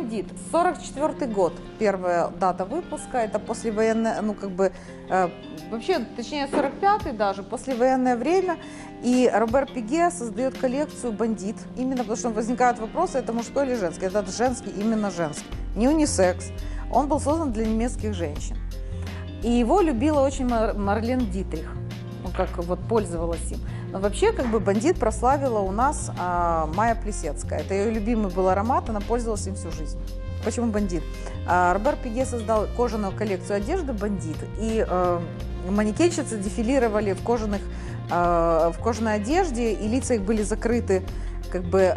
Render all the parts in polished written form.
Бандит. 44 год. Первая дата выпуска. Это послевоенное, ну как бы, вообще, точнее 45-й даже, послевоенное время. И Робер Пиге создает коллекцию «Бандит». Именно потому что возникают вопросы, это мужской или женский. Это женский, именно женский. Не унисекс. Он был создан для немецких женщин. И его любила очень Марлен Дитрих. Ну, как вот пользовалась им. Но вообще, как бы, «Бандит» прославила у нас Майя Плисецкая. Это ее любимый был аромат, она пользовалась им всю жизнь. Почему «Бандит»? Робер Пиге создал кожаную коллекцию одежды «Бандит», и манекенщицы дефилировали в кожаной одежде, и лица их были закрыты, как бы,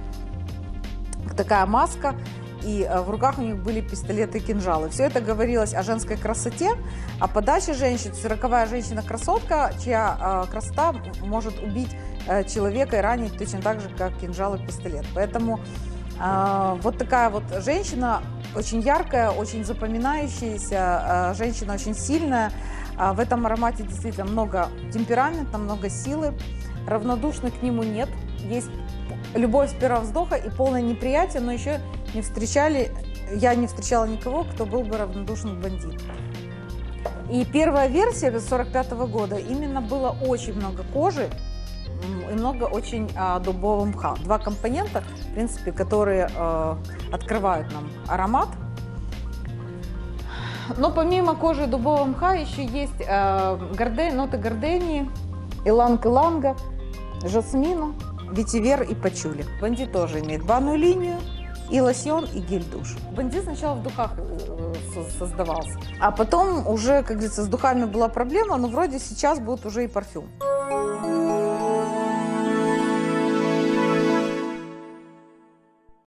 такая маска, и в руках у них были пистолеты и кинжалы. Все это говорилось о женской красоте, о подаче женщин. 40-я женщина-красотка, чья красота может убить человека и ранить точно так же, как кинжал и пистолет. Поэтому вот такая вот женщина, очень яркая, очень запоминающаяся, женщина очень сильная. В этом аромате действительно много темперамента, много силы. Равнодушных к нему нет. Есть любовь с первого вздоха и полное неприятие, но еще я не встречала никого, кто был бы равнодушен к «Бандиту». И первая версия 45-го года именно было очень много кожи и много очень дубового мха. Два компонента, в принципе, которые открывают нам аромат. Но помимо кожи и дубового мха еще есть ноты гордении, иланг-иланга, жасмина, ветивер и пачули. «Бандит» тоже имеет банную линию, и лосьон, и гель-душ. «Бандит» сначала в духах создавался, а потом уже, как говорится, с духами была проблема, но вроде сейчас будет уже и парфюм.